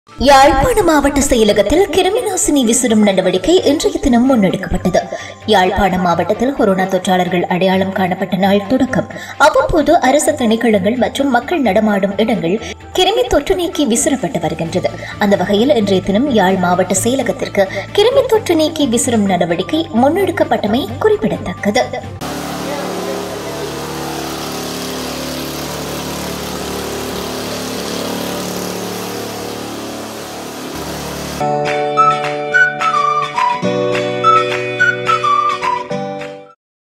யாழ்ப்பாண மாவட்ட செயலகத்தில் கிருமிநாசினி விசிறும் நடவடிக்கை இன்றைய தினம் முன்னெடுக்கப்பட்டது. யாழ்ப்பாண மாவட்டத்தில் கொரோனா தொற்றாளர்கள் அடையாளம் காணப்பட்ட நாள் தொடக்கம் அவ்வப்போது அரசு திணைக்களங்கள் மற்றும் மக்கள் நடமாடும் இடங்கள் கிருமி தொற்று நீக்கி விசிறப்பட்டு வருகின்றது. அந்த வகையில் இன்றைய தினம் யாழ் மாவட்ட செயலகத்திற்கு கிருமி தொற்று நீக்கி விசிறும் நடவடிக்கை முன்னெடுக்கப்பட்டமை குறிப்பிடத்தக்கது.